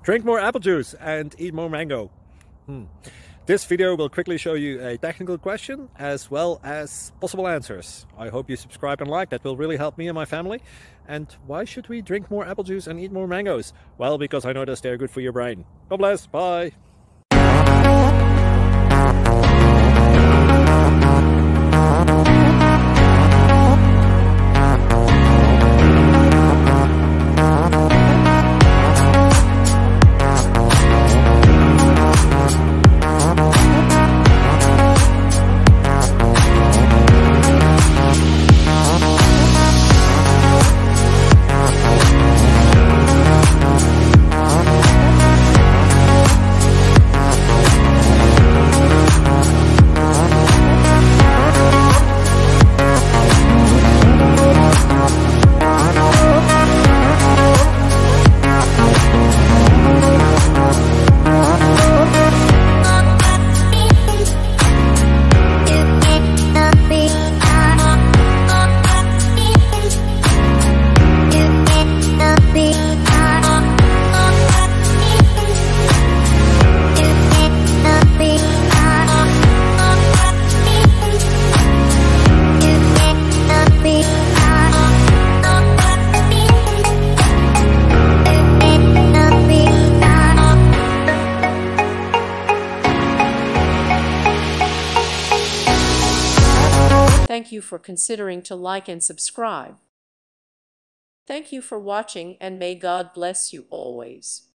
Drink more apple juice and eat more mango. This video will quickly show you a technical question as well as possible answers. I hope you subscribe and like. That will really help me and my family. And why should we drink more apple juice and eat more mangoes? Well, because I noticed they're good for your brain. God bless. Bye. Thank you for considering to like and subscribe. Thank you for watching, and may God bless you always.